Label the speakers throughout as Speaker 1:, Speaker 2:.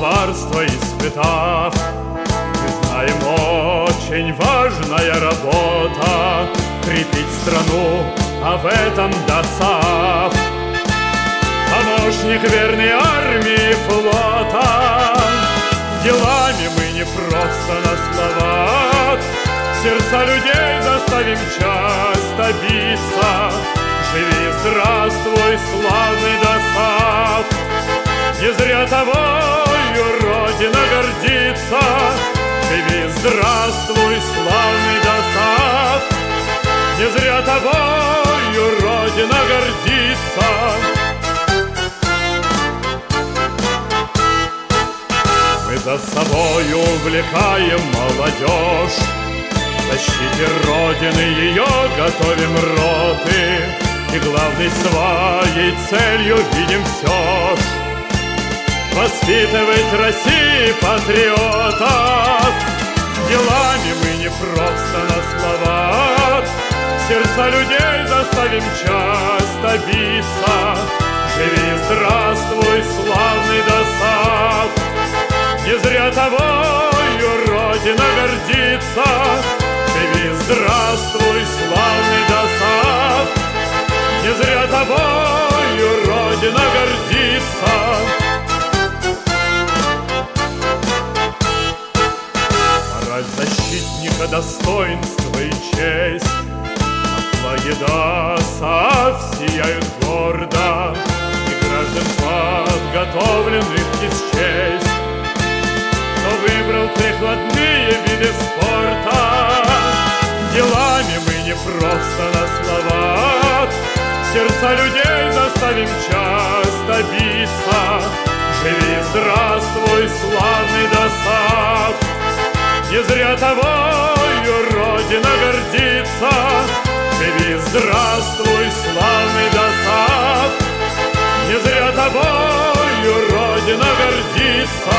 Speaker 1: коварство испытав. Мы знаем, очень важная работа — крепить страну, а в этом ДОСААФ. Помощник верный армии и флота. Делами мы не просто на словах, сердца людей заставим часто биться. Живи, здравствуй, славный ДОСААФ! Не зря тобою Родина гордится. Живи, здравствуй, славный ДОСААФ! Не зря тобою Родина гордится. Мы за собою увлекаем молодежь, в защите Родины ее готовим роты, и главной своей целью видим все ж воспитывать России патриотов. Делами мы не просто на словах, сердца людей заставим часто биться. Живи, здравствуй, славный ДОСААФ! Не зря тобою Родина гордится. Живи, здравствуй, славный ДОСААФ! Не зря тобою Родина гордится. Мораль защитника, достоинство и честь на флаге ДОСААФ сияют гордо, и граждан подготовленных исчесть. Кто выбрал прикладные виды спорта, делами мы не просто на словах, сердца людей заставим часто биться. Живи, здравствуй, славный ДОСААФ! Не зря тобою Родина гордится. Живи, здравствуй, славный ДОСААФ! Не зря тобою Родина гордится.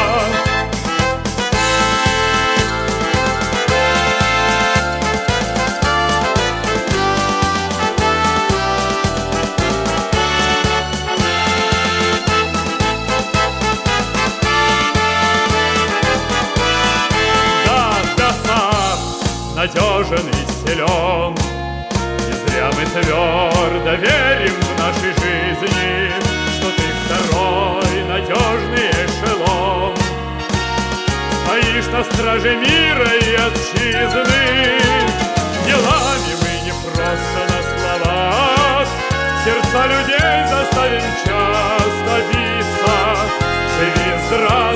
Speaker 1: Надежен и силен, не зря мы твердо верим в нашей жизни, что ты второй надежный эшелон. Стоишь на страже мира и отчизны. Делами мы не просто на словах, сердца людей заставим часто биться. Живи, здравствуй,